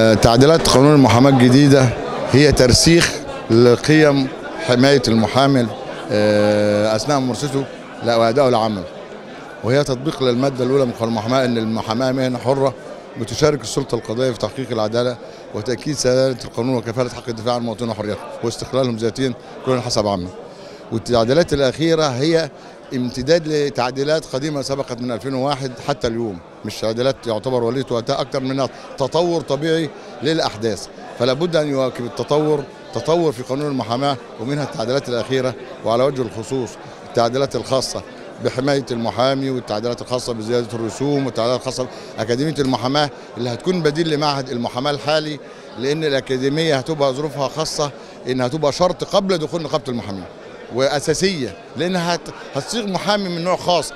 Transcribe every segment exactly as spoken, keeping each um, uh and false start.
تعديلات قانون المحاماة الجديدة هي ترسيخ لقيم حماية المحامي أثناء ممارسته وأدائه العمل، وهي تطبيق للمادة الأولى من قانون المحاماة أن المحاماة مهنة حرة بتشارك السلطة القضائية في تحقيق العدالة وتأكيد سلالة القانون وكفالة حق الدفاع عن المواطنين وحرياتهم واستقلالهم ذاتيا كل حسب عمل. والتعديلات الأخيرة هي امتداد لتعديلات قديمة سبقت من ألفين وواحد حتى اليوم، مش تعديلات يعتبر ولية وقتها، أكثر منها تطور طبيعي للأحداث، فلا بد أن يواكب التطور تطور في قانون المحاماة، ومنها التعديلات الأخيرة وعلى وجه الخصوص التعديلات الخاصة بحماية المحامي والتعديلات الخاصة بزيادة الرسوم والتعديلات الخاصة بأكاديمية المحاماة اللي هتكون بديل لمعهد المحاماة الحالي، لأن الأكاديمية هتبقى ظروفها خاصة إنها تبقى شرط قبل دخول نقابة المحامين وأساسية، لأنها هتصيغ محامي من نوع خاص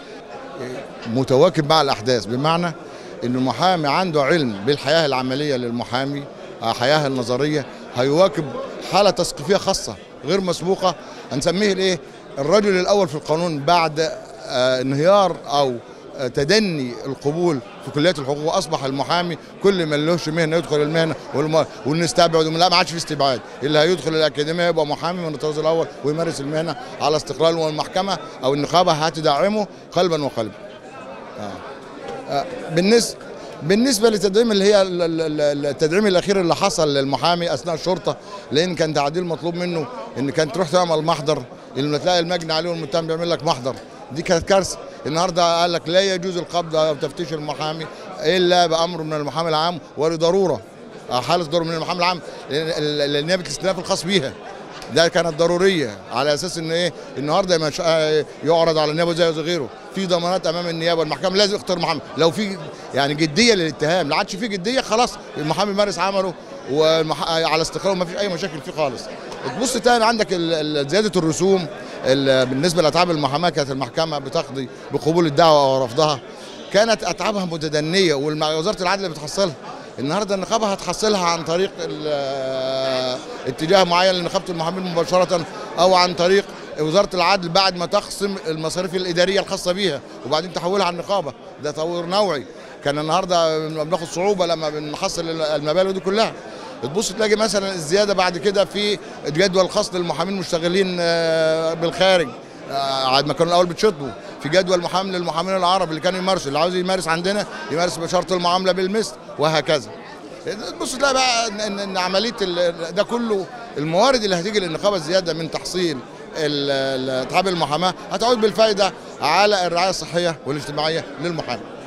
متواكب مع الأحداث، بمعنى إن المحامي عنده علم بالحياة العملية للمحامي، الحياة النظرية، هيواكب حالة تثقيفية خاصة غير مسبوقة، هنسميه الإيه؟ الرجل الأول في القانون بعد انهيار أو تدني القبول في كليات الحقوق، واصبح المحامي كل ما لهش مهنه يدخل المهنه، ونستبعد لا ما عادش في استبعاد، اللي هيدخل الاكاديميه يبقى محامي من الطراز الاول ويمارس المهنه على استقلال، والمحكمه او النقابه هتدعمه قلبا وقلبا. آه. بالنسبه بالنسبه للتدعيم اللي هي التدعيم الاخير اللي حصل للمحامي اثناء الشرطه، لان كان تعديل مطلوب منه ان كانت تروح تعمل محضر، اللي تلاقي المجني عليه والمتهم بيعمل لك محضر، دي كانت كارثه. النهارده قال لك لا يجوز القبض او تفتيش المحامي الا بامر من المحامي العام ولضروره، حاله ضروره من المحامي العام، لنيابه الاستئناف الخاص بيها، ده كانت ضروريه على اساس ان ايه النهارده مش يعرض على النيابه زي غيره، في ضمانات امام النيابه، والمحكمه لازم يختار محامي، لو في يعني جديه للاتهام، لا عادش في جديه خلاص المحامي يمارس عمله وعلى استقلاله ما فيش اي مشاكل فيه خالص. تبص تاني عندك زياده الرسوم بالنسبه لاتعاب المحاماه، كانت المحكمه بتقضي بقبول الدعوه او رفضها، كانت اتعابها متدنيه ووزاره العدل بتحصلها. النهارده النقابه هتحصلها عن طريق اتجاه معين لنقابه المحامين مباشره، او عن طريق وزاره العدل بعد ما تقسم المصاريف الاداريه الخاصه بيها وبعدين تحولها على النقابه، ده تطور نوعي. كان النهارده بناخد صعوبه لما بنحصل المبالغ دي كلها. تبص تلاقي مثلا الزياده بعد كده في جدول خاص للمحامين المشتغلين بالخارج، عاد ما كانوا الاول بتشطبوا في جدول محامي للمحامين العرب اللي كانوا يمارسوا، اللي عاوز يمارس عندنا يمارس بشرط المعامله بالمثل وهكذا. تبص تلاقي بقى ان ان عمليه ده كله الموارد اللي هتيجي للنقابه الزياده من تحصيل اتعاب المحاماه هتعود بالفائده على الرعايه الصحيه والاجتماعيه للمحامي.